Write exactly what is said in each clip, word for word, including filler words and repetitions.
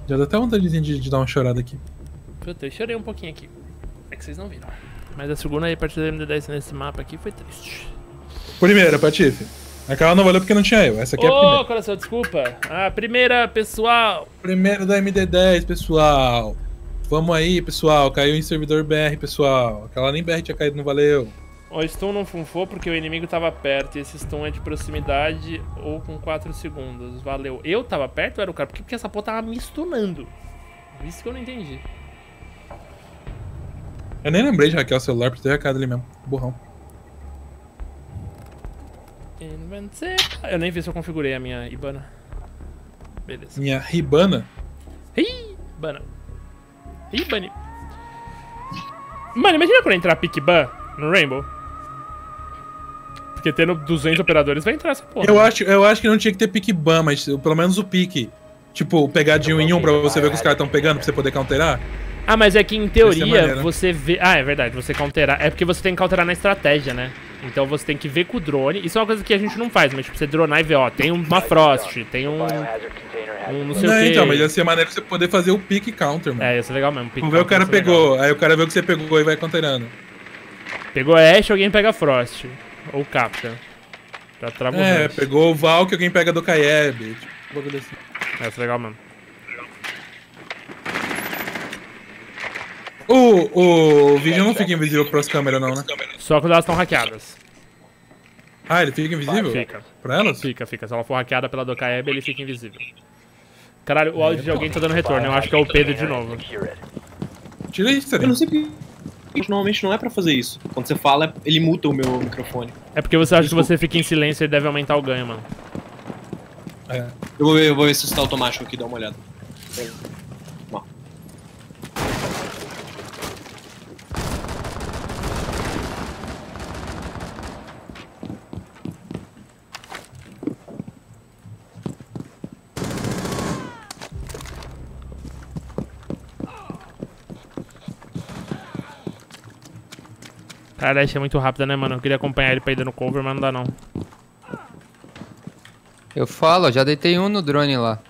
Já dá até vontade de, de dar uma chorada aqui. Puta, eu chorei um pouquinho aqui. É que vocês não viram. Mas a segunda partida da M D dez nesse mapa aqui foi triste. Primeira, Patife. Aquela não valeu porque não tinha eu. Essa aqui é a Ô, primeira. coração, desculpa. A primeira, pessoal. Primeira da M D dez, pessoal. Vamos aí, pessoal. Caiu em servidor B R, pessoal. Aquela nem B R tinha caído, não valeu. O stun não funfou porque o inimigo tava perto. E esse stun é de proximidade ou com quatro segundos. Valeu. Eu tava perto ou era o cara? Porque, porque essa porra tava me stunando. Isso que eu não entendi. Eu nem lembrei de hackear o celular pra ter hackeado ali mesmo. Burrão. Eu nem vi se eu configurei a minha Ibana. Beleza. Minha Ribana? Ibana. Ibani. Mano, imagina quando entrar pick-ban no Rainbow. Porque tendo duzentos operadores vai entrar essa porra. Eu acho, eu acho que não tinha que ter pick ban, mas pelo menos o pique. Tipo, pegar de um em um pra você ver o que os caras estão pegando, pra você poder counterar. Ah, mas é que em teoria maneiro. você vê... Ah, é verdade, você counterar... É porque você tem que counterar na estratégia, né? Então você tem que ver com o drone. Isso é uma coisa que a gente não faz, mas tipo, você dronar e ver, ó, tem uma Frost, tem um... um não sei Não, o quê. então, mas ia ser maneiro você poder fazer o pick counter, mano. É, ia ser legal mesmo. Vamos ver o cara pegou, legal. Aí o cara vê o que você pegou e vai counterando. Pegou Ashe, alguém pega Frost. Ou Captain. Já trava o É, Rush. pegou o Val que alguém pega do Kayeb. Tipo, um bagulho assim. Ia ser legal mesmo. O, o vídeo não fica invisível pras câmeras, não, né? Só quando elas estão hackeadas. Ah, ele fica invisível? Fica. Pra elas? Fica, fica. Se ela for hackeada pela Dokaeb, ele fica invisível. Caralho, o áudio de alguém tá dando retorno. Eu acho que é o Pedro de novo. Tira isso, Eu não sei porque normalmente não é pra fazer isso. Quando você fala, ele muta o meu microfone. É porque você acha Desculpa. que você fica em silêncio e ele deve aumentar o ganho, mano. É. Eu vou ver, eu vou ver se está automático aqui, dá uma olhada. Ó. Cara, a Dash é muito rápida, né, mano? Eu queria acompanhar ele pra ir dando cover, mas não dá, não. Eu falo, já deitei um no drone lá.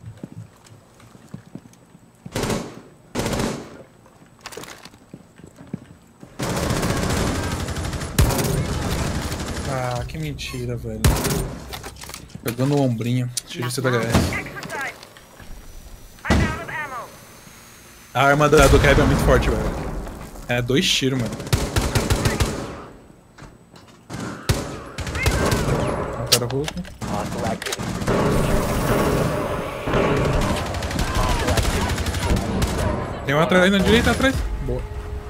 Ah, que mentira, velho. Pegou no ombrinho. Tira isso da H S. A arma da, do Kayeb é muito forte, velho. É dois tiros, mano. Mataram o Hulk. Tem um atrás na direita, atrás. Boa.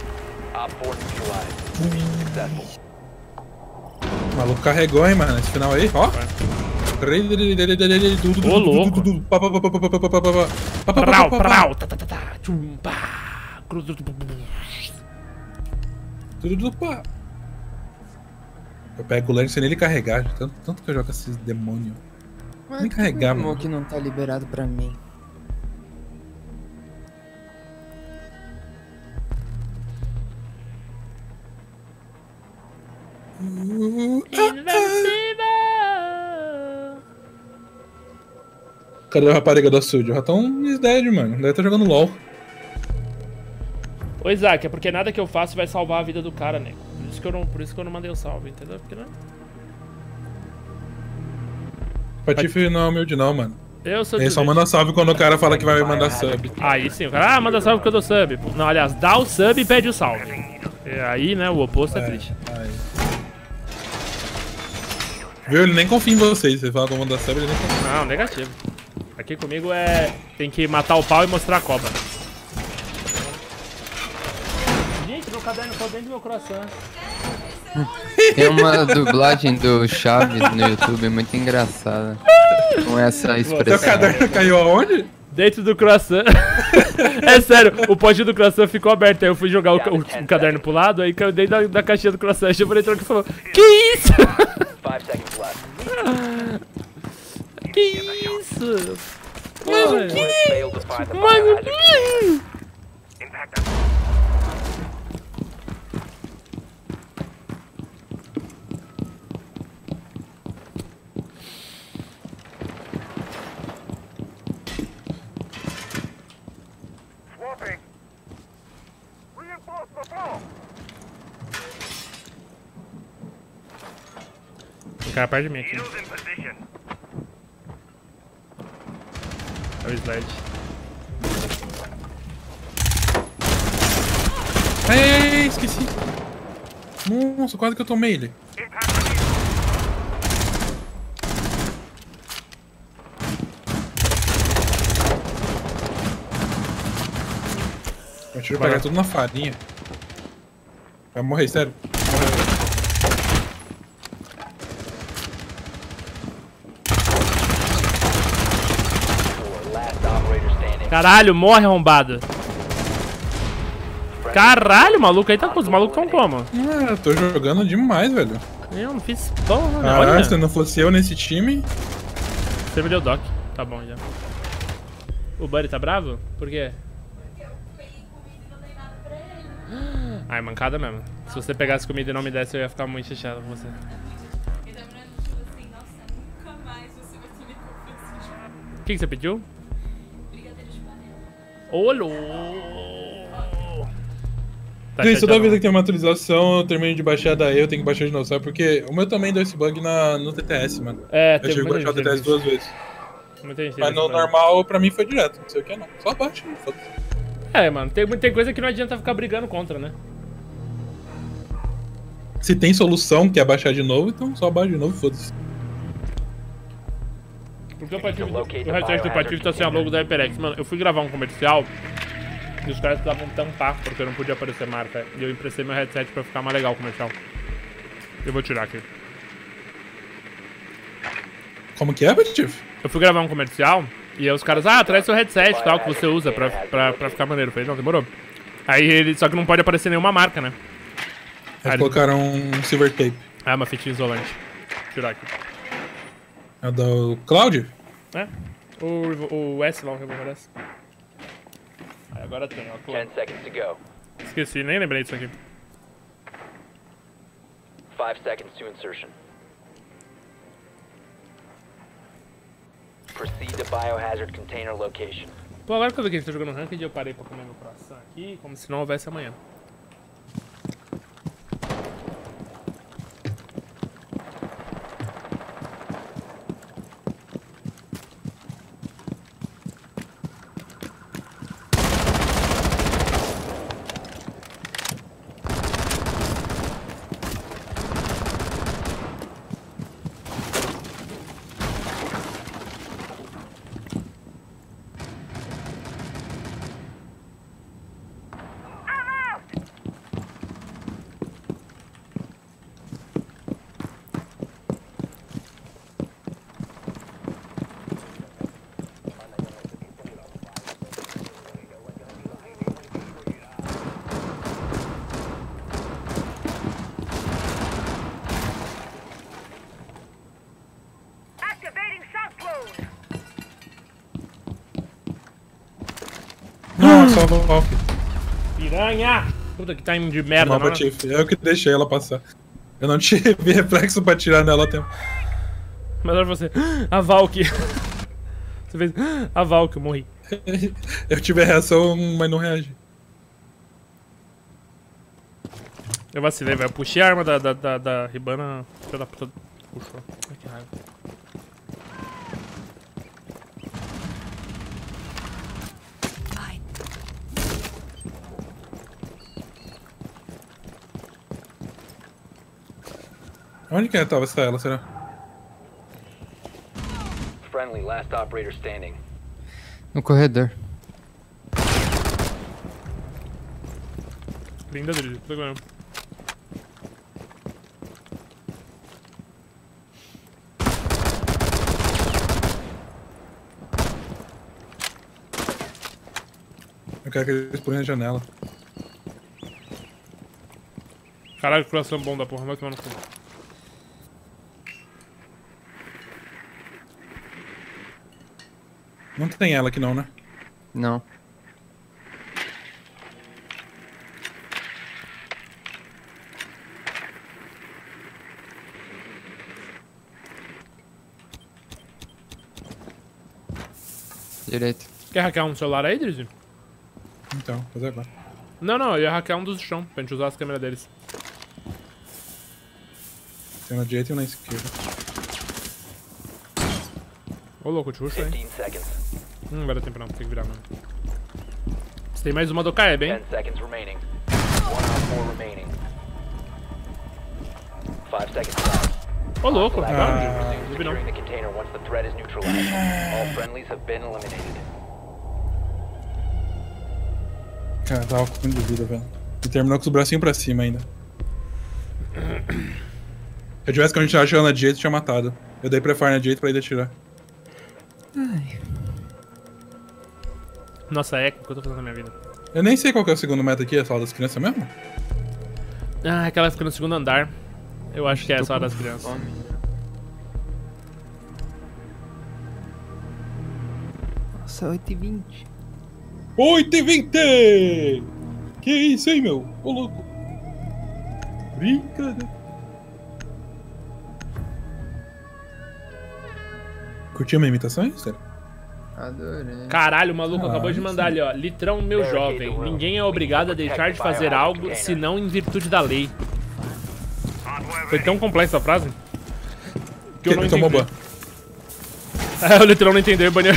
O maluco carregou, hein, mano. Esse final aí, ó. Ô, louco. Prau, prau. Tudo pá. Eu pego o lance nele carregar. Tanto, tanto que eu jogo esses demônios. Nem carregar, mano. que não tá liberado pra mim. Cadê o rapariga do açude? O ratão is dead, mano. Deve estar jogando LOL. Ô, Isaac, é porque nada que eu faço vai salvar a vida do cara, nego. Por isso que eu não, por isso que eu não mandei o salve, entendeu? Porque não... Patife não é humilde não, mano. Eu sou Ele só manda salve quando o cara fala que vai mandar sub. Aí sim, o cara, ah, manda salve porque eu dou sub. Não, aliás, dá o sub e pede o salve. E aí, né, o oposto é, é triste. Aí. Viu? Ele nem confia em vocês. Você fala que eu vou mandar sub, ele nem confia. Não, negativo. Aqui comigo é... tem que matar o pau e mostrar a cobra. Gente, meu caderno tá dentro do meu croissant. Tem uma dublagem do Chaves no YouTube muito engraçada. Com essa expressão. Seu caderno caiu aonde? Dentro do croissant. É sério, o pote do croissant ficou aberto. Aí eu fui jogar o, o, o caderno pro lado, aí caiu dentro da, da caixinha do croissant. Eu falei, troca e falou: Que isso? Que isso? Mas o que? Mas o que? O cara perto de mim aqui. Olha o slide. Ai, ai, ai, esqueci. Nossa, quase que eu tomei ele. O tiro vai pegar tudo na farinha. Vai morrer, sério. Caralho, morre arrombado. Caralho, maluco aí tá com os malucos tão como? Ah, eu tô jogando demais, velho. Eu não fiz porra, né? Ah, Olha. se não fosse eu nesse time. Você me deu doc. Tá bom já. O Buddy tá bravo? Por quê? Ai, mancada mesmo. Se você pegasse comida e não me desse, eu ia ficar muito chateado com você. O que, que você pediu? Olho! Tá Gente, toda chateado, vez que tem uma atualização, eu termino de baixar, daí eu tenho que baixar de novo, sabe? Porque o meu também deu esse bug na, no T T S, mano. É, Eu teve tive que muita baixar o gente T T S teve duas vezes. Muita gente teve Mas no esse bug. normal, pra mim, foi direto. Não sei o que não. Só baixa, foda-se. É, mano, tem, tem coisa que não adianta ficar brigando contra, né? Se tem solução, que é baixar de novo, então só baixa de novo, foda-se. Porque o, Patife, o headset do Patife tá sem a logo da HyperX. Mano, eu fui gravar um comercial e os caras precisavam tampar, porque não podia aparecer marca. E eu emprestei meu headset pra ficar mais legal o comercial. Eu vou tirar aqui. Como que é, Patife? Eu fui gravar um comercial e aí os caras, ah, traz seu headset e tal, que você usa pra, pra, pra ficar maneiro. Eu falei, não, demorou. Aí ele, só que não pode aparecer nenhuma marca, né? Eles colocaram um silver tape. Ah, uma fitinha isolante. Vou tirar aqui. É do Cloud? É? O, o S lá, o revólver S. Aí agora tem, ó. ten seconds to go. Esqueci, nem lembrei disso aqui. five seconds to insertion. Proceed to biohazard container location. Pô, agora que eu vi que a gente tá jogando ranked, eu parei pra comer meu croissant aqui, como se não houvesse amanhã. Nossa, só o Valk. Piranha! Puta que time de merda, Mal, mano. Patife. Eu que deixei ela passar. Eu não tive reflexo pra tirar nela a tempo. Melhor você. A Valk. Você fez. A Valk, eu morri. Eu tive a reação, mas não reagi. Eu vacilei, velho. Puxei a arma da, da, da, da Ribana. Filha da puta. Puxou. Ai, que raiva. Onde que tava essa ela, será? Friendly, last operator standing. No corredor. Linda dele, tô ganhando. Eu quero que eles pulem na janela. Caralho, que coração bom da porra, vai tomar no cu. Não tem ela aqui não, né? Não. Direito. Quer hackear um celular aí, Drizzy? Então, fazer agora. Não, não, eu ia hackear um dos chão, pra gente usar as câmeras deles. Tem na direita e na esquerda. Ô, louco, te ursa, hein? fifteen seconds. Hum, não vai dar tempo não, tem que virar, mano. Você tem mais uma do Caeb, hein? ten seconds remaining. One on four remaining. five seconds left. Ô, louco, Last cara. operator Não resumes vi não. securing the container once the threat is neutralized. All friendlies have been eliminated. Cara, tava com muito de vida, velho. E terminou com os bracinhos pra cima ainda. Se eu tivesse continuado chegando na direita, eu tinha matado. Eu dei prefire na direita pra ele atirar. Nossa, é, o que eu tô fazendo na minha vida? Eu nem sei qual que é o segundo meta aqui, a sala das crianças mesmo? Ah, aquela fica no segundo andar. Eu acho que é a sala das crianças. Nossa, oito e vinte. oito e vinte! Que isso, hein, meu? Ô, louco. Brincadeira. Curtiu a minha imitação, hein, sério? Adorei. Caralho, o maluco Ah, acabou de mandar ali, ó. Litrão, meu jovem. Ninguém é obrigado a deixar de fazer algo, senão em virtude da lei. Foi tão complexa a frase que eu não Ele tomou entendi. ban. É, o Litrão não entendeu e baniu.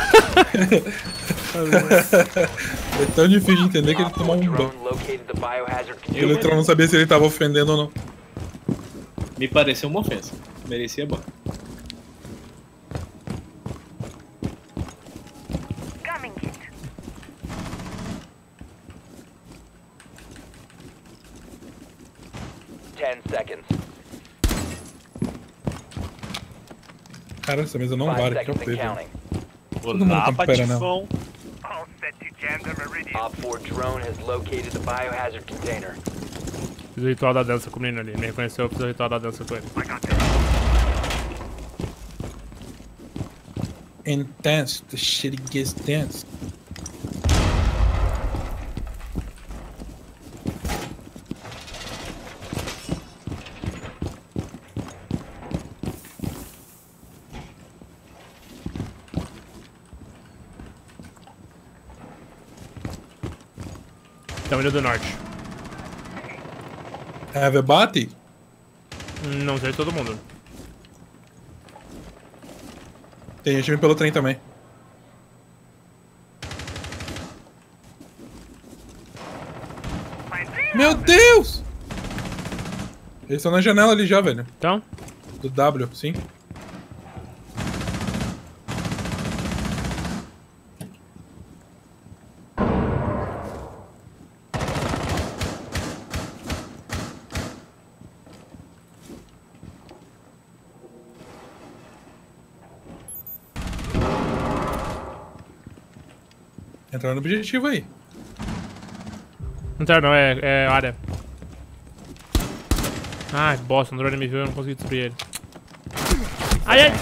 É tão difícil de entender que ele tomou um ban. Drone located the biohazard E o container. Letrão não sabia se ele tava ofendendo ou não. Me pareceu uma ofensa. Merecia ban. ten seconds. Cara, essa mesa não five vale, que é o seconds and feio. counting. Todo mundo tá esperando. Op four drone has located the biohazard container. Fiz o ritual da dança com o menino ali. Me reconheceu, eu fiz o ritual da dança com ele. Intense, the shit gets tense. Então, Ilha do Norte. Have a body? Não sei se todo mundo. Tem gente vindo pelo trem também. Meu Deus! Eles estão na janela ali já, velho. Então, Do W, sim. Entraram no objetivo aí. não tá, não, é, é área. Ai, bosta, o drone me viu, eu não consegui destruir ele. Ai, ai!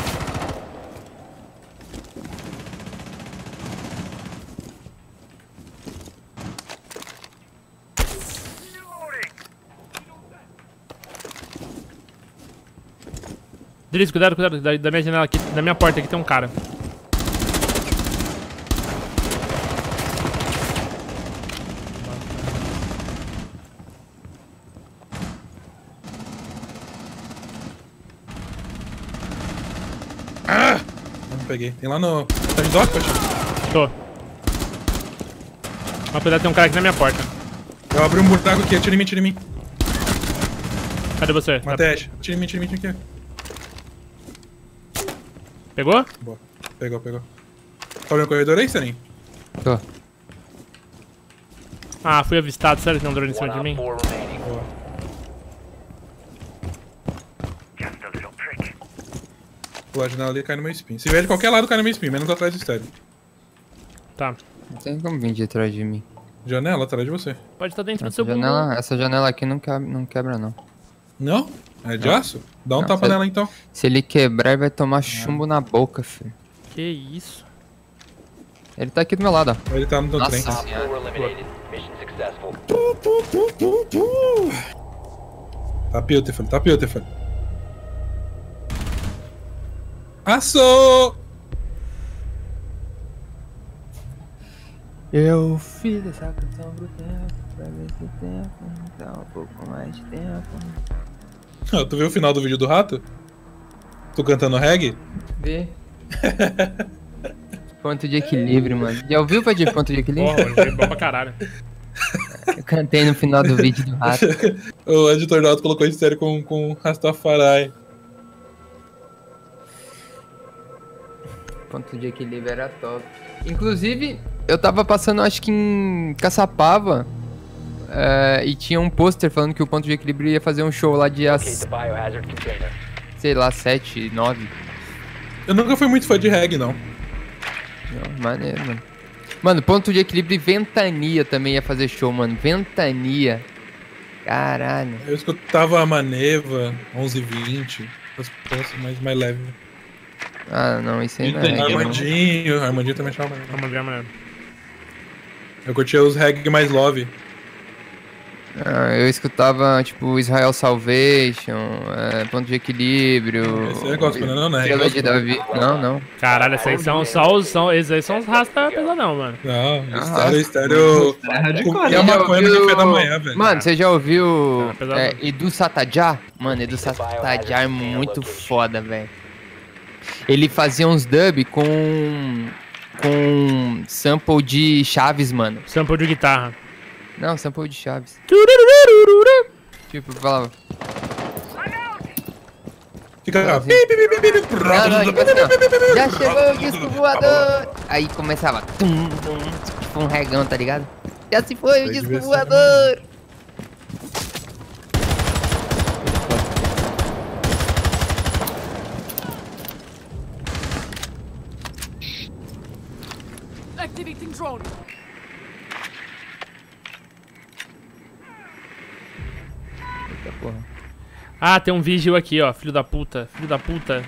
Driz, cuidado, cuidado, da, da minha janela aqui, da minha porta aqui tem um cara. Não peguei. Tem lá no. Tá de dock, Paty? Tô. Mas cuidado, tem um cara aqui na minha porta. Eu abri um buraco aqui, atira em mim, atira em mim. Cadê você? Matei, Ash. Atira em mim, atira em mim, atira em mim. Pegou? Boa. Pegou, pegou. Tá vendo o corredor aí, Senin? Tô. Ah, fui avistado, sério que tem um drone em cima One de op mim? four remaining. Boa. Pula a janela ali e cai no meu spin. Se vier de qualquer lado, cai no meu spin, menos atrás do estéreo. Tá. Não tem como vir de trás de mim. Janela atrás de você. Pode estar dentro do Essa seu bumbum. janela, essa janela aqui não quebra, não quebra não. Não? É de Não. aço? Dá um Não, tapa sério. nela então. Se ele quebrar, ele vai tomar chumbo na boca, filho. Que isso? Ele tá aqui do meu lado, ó. Ele tá no Nossa trem. Op senhora. four eliminated. Mission successful. Tá beautiful, tá beautiful. Assou! Eu fiz essa canção pro tempo, pra ver se o tempo dá um pouco mais de tempo. Tu viu o final do vídeo do rato? Tu cantando reggae? Vê. Ponto de equilíbrio, mano. Já ouviu pra de ponto de equilíbrio? Porra, mano, é bom pra caralho. Eu cantei no final do vídeo do rato. O editor Alto colocou isso sério com, com Rastafari. Ponto de equilíbrio era top. Inclusive, eu tava passando, acho que em Caçapava, é, e tinha um pôster falando que o Ponto de Equilíbrio ia fazer um show lá dia, Locate the biohazard container. sei lá, sete, nove. Eu nunca fui muito fã de reggae, não. Não, maneiro, mano. Mano, Ponto de Equilíbrio e Ventania também ia fazer show, mano. Ventania. Caralho. Eu escutava a Maneva, onze e vinte, as peças mais, mais leves. Ah, não, isso aí não é Ventania, reggae, não. Armandinho, Armandinho também achava maneiro. Vamos ver, mano. Eu curtia os reggae mais love. Ah, eu escutava, tipo, Israel Salvation, é, Ponto de Equilíbrio... Esse é gospel, não, não é Estrela gospel. de Davi. Não, não. Caralho, esses aí são só os. São, esses aí são os rasta pesadão, mano. Não, Ah, estéreo, estéreo... É hardcore. E a Você já maconha no ouviu- café da manhã, velho. Mano, você já ouviu Ah, pesado. é, Edu Satajá? Mano, Edu Satajá é muito foda, velho. Ele fazia uns dub com... com sample de Chaves, mano. Sample de guitarra. Não, sample de Chaves. Turururururu. Tipo, falava... Fica... Assim. Não, não, tipo assim, ó. Já chegou o disco voador! Aí começava... Tum, tum, tipo um regão, tá ligado? Já se foi o Foi disco diversão, voador! Activating drone. Eita porra. Ah, tem um vigil aqui, ó. Filho da puta. Filho da puta.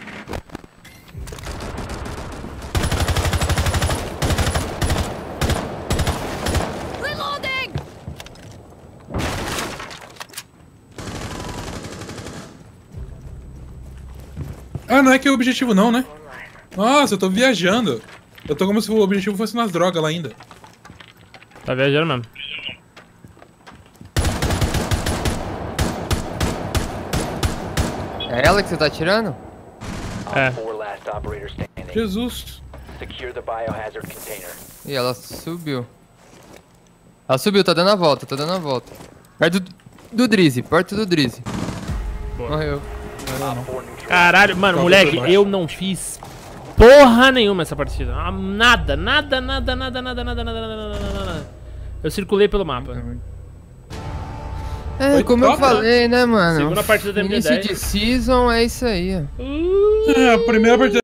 Reloading. Ah, não é que é o objetivo não, né? Nossa, eu tô viajando. Eu tô como se o objetivo fosse nas drogas lá ainda. Tá viajando mesmo. É ela que você tá atirando? É. Op four last operator standing. Jesus. Secure the biohazard container. E ela subiu. Ela subiu, tá dando a volta, tá dando a volta. Perto do, do Drizzy, perto do Drizzy. Boa. Morreu. Op four neutralized. Caralho, mano, Qual moleque, foi por baixo? eu não fiz porra nenhuma essa partida. Ah, Nada, nada, nada, nada, nada, nada, nada, nada, nada, nada. Eu circulei pelo mapa. É, Foi como eu top, né? falei, né, mano? Segunda partida da M D Início dez. de season é isso aí, ó. Uh. É, a primeira partida